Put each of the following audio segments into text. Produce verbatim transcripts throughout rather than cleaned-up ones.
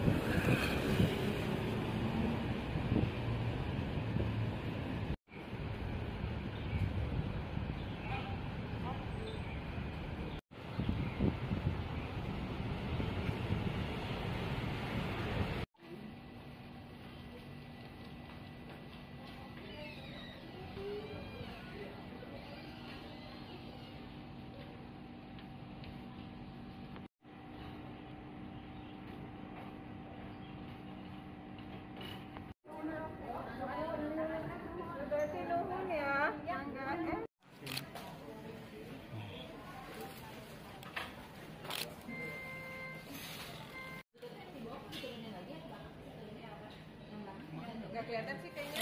Nggak kelihatan sih kayaknya.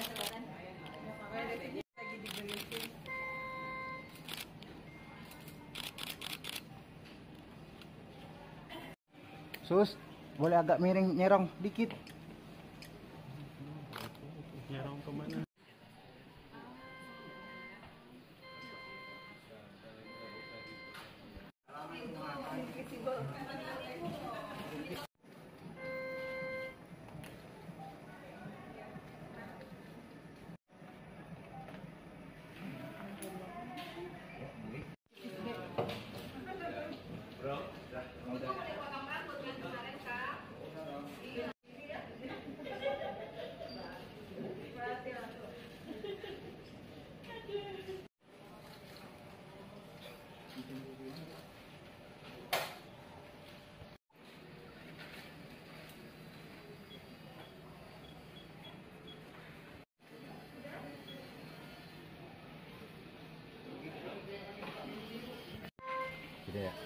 Lagi digelitin. Sus, boleh agak miring nyerong dikit. Nyerong kemana? Gitu ya.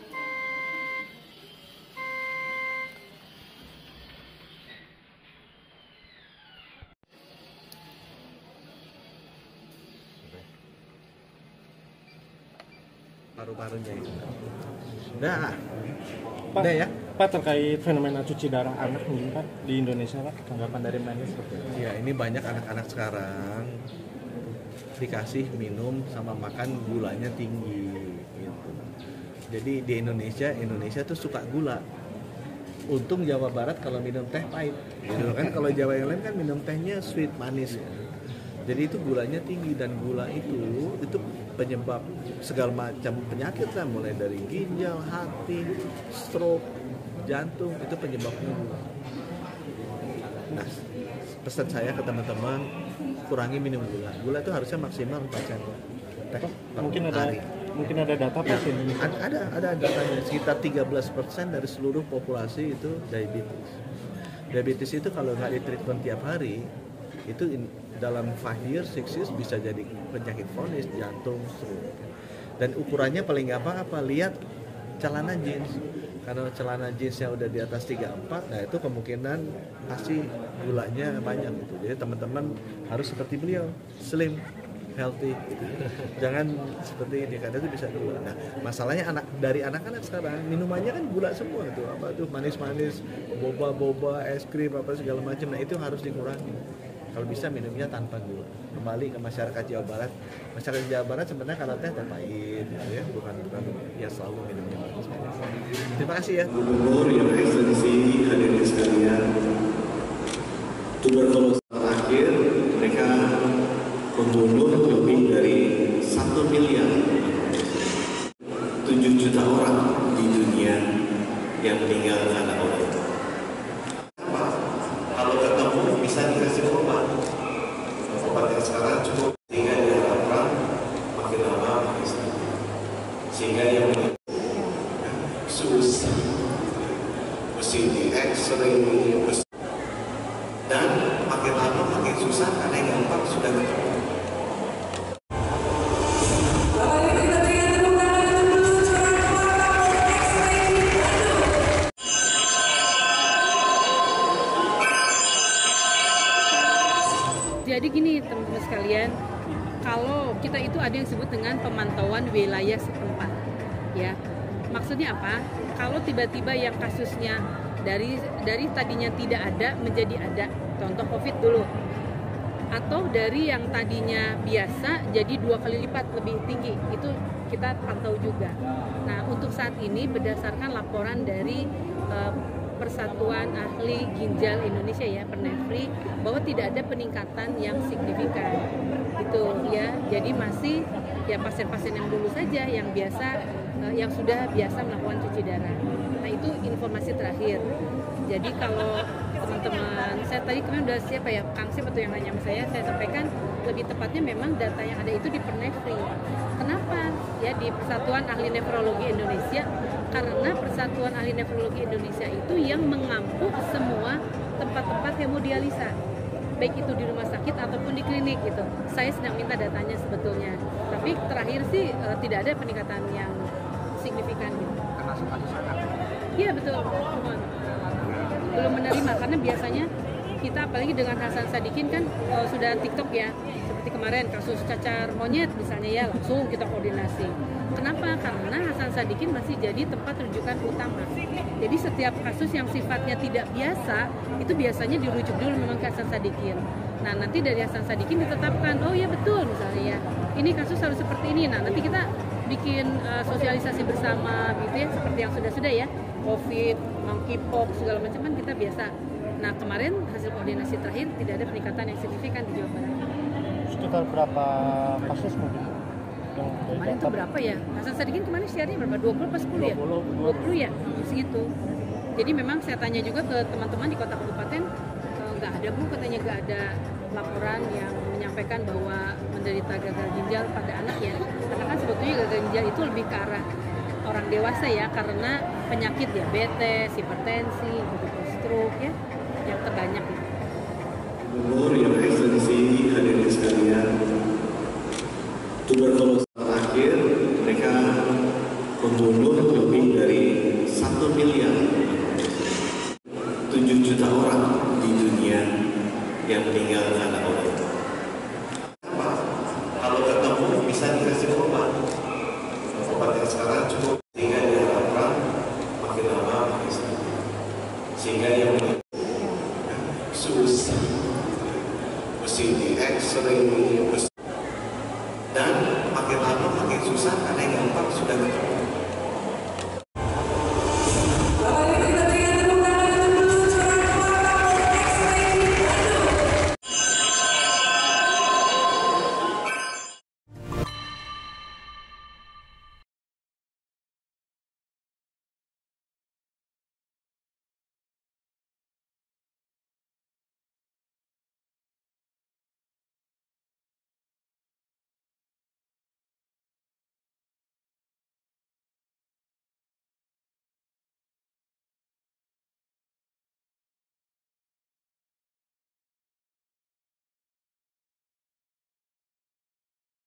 Paru-parunya itu. Udah. Pak, Udah ya. Pak, terkait fenomena cuci darah anak nih Pak di Indonesia, Pak, tanggapan dari Mendes seperti apa? Ya, ini banyak anak-anak sekarang dikasih minum sama makan gulanya tinggi gitu. Jadi di Indonesia, Indonesia tuh suka gula. Untung Jawa Barat kalau minum teh pahit. Gitu kan, kalau Jawa yang lain kan minum tehnya sweet manis. Jadi itu gulanya tinggi, dan gula itu itu penyebab segala macam penyakit lah, mulai dari ginjal, hati, stroke, jantung, itu penyebabnya gula. Nah, pesan saya ke teman-teman, kurangi minum gula. Gula itu harusnya maksimal empat sendok teh per Mungkin ada hari. mungkin ada data Ya, Pak di Indonesia. ada, ada ada datanya, sekitar tiga belas persen dari seluruh populasi itu diabetes. Diabetes itu kalau nggak ditreatment tiap hari, itu in, dalam five years, six years bisa jadi penyakit kronis, jantung, stroke. Dan ukurannya paling gampang apa? Lihat celana jeans. Kalau celana jeansnya udah di atas tiga puluh empat, nah itu kemungkinan pasti gulanya banyak gitu. Jadi teman-teman harus seperti beliau, slim, healthy gitu. Jangan seperti ini, karena itu bisa gula. Nah, masalahnya anak dari anak-anak sekarang minumannya kan gula semua tuh, apa tuh manis-manis, boba-boba, es krim apa segala macam. Nah, itu harus dikurangi. Kalau bisa minumnya tanpa gula. Kembali ke masyarakat Jawa Barat. Masyarakat Jawa Barat sebenarnya kalau teh teh pahit gitu ya, bukan bukan ya selalu minumnya manis. Terima kasih ya. Gubernur yang Eksekusi hadirin sekalian, tuberkulosis terakhir mereka membunuh lebih dari satu miliar tujuh juta orang di dunia yang meninggal karena COVID. Kalau ketemu bisa dikasih obat, obat yang sekarang cukup, sehingga diharapkan makin lama makin sedikit, sehingga yang susah, mesti di X-ray, dan makin lama makin susah karena yang gampang sudah ketemu. Jadi gini teman-teman sekalian, kalau kita itu ada yang disebut dengan pemantauan wilayah setempat, ya. Maksudnya apa? Kalau tiba-tiba yang kasusnya dari dari tadinya tidak ada menjadi ada, contoh COVID dulu, atau dari yang tadinya biasa jadi dua kali lipat lebih tinggi, itu kita pantau juga. Nah, untuk saat ini berdasarkan laporan dari uh, Persatuan Ahli Ginjal Indonesia ya, Pernefri, bahwa tidak ada peningkatan yang signifikan gitu ya. Jadi masih ya pasien-pasien yang dulu saja yang biasa uh, yang sudah biasa melakukan cuci darah. Nah, itu informasi terakhir. Jadi kalau teman-teman, saya tadi kemarin udah siapa ya, Kang Sip atau yang nanya sama saya, saya sampaikan lebih tepatnya memang data yang ada itu di Pernefri. Kenapa? Ya di Persatuan Ahli Nefrologi Indonesia, karena Persatuan Ahli Nefrologi Indonesia itu yang mengampu semua tempat-tempat hemodialisa, baik itu di rumah sakit ataupun di klinik gitu. Saya sedang minta datanya sebetulnya, tapi terakhir sih e, tidak ada peningkatan yang signifikan gitu. Termasuk kasus anak. Iya betul, cuman belum menerima karena biasanya kita apalagi dengan Hasan Sadikin kan e, sudah TikTok ya, seperti kemarin kasus cacar monyet misalnya ya, langsung kita koordinasi. Kenapa? Karena Hasan Sadikin masih jadi tempat rujukan utama. Jadi setiap kasus yang sifatnya tidak biasa itu biasanya dirujuk dulu memang ke Hasan Sadikin. Nah nanti dari Hasan Sadikin ditetapkan, oh ya betul misalnya ya, ini kasus harus seperti ini. Nah nanti kita bikin uh, sosialisasi bersama gitu ya, seperti yang sudah-sudah ya, COVID, monkeypox segala macam kan kita biasa. Nah kemarin hasil koordinasi terakhir tidak ada peningkatan yang signifikan di Jawa Barat. Sekitar berapa kasus mungkin? Kemarin itu berapa ya? Hasan Sadikin kemarin share-nya berapa? dua puluh atau sepuluh ya? dua puluh ya? Segitu. Jadi memang saya tanya juga ke teman-teman di kota kabupaten, nggak ada bu, katanya nggak ada laporan yang menyampaikan bahwa menderita gagal ginjal pada anak ya. Karena kan sebetulnya gagal ginjal itu lebih ke arah orang dewasa ya, karena penyakit diabetes, hipertensi, gitu, stroke ya, yang terbanyak ya. Gubernur yang ekstensi hadirin sekalian, tuberkulosis terakhir mereka membunuh lebih dari satu miliar tujuh juta orang di dunia yang meninggal karena COVID. Kalau ketemu bisa dikasih obat. Obat yang sekarang cukup, sehingga diharapkan makin lama makin sedikit. Sehingga yang susah, mesti di X-ray, dan makin lama makin susah karena yang gampang sudah ketemu.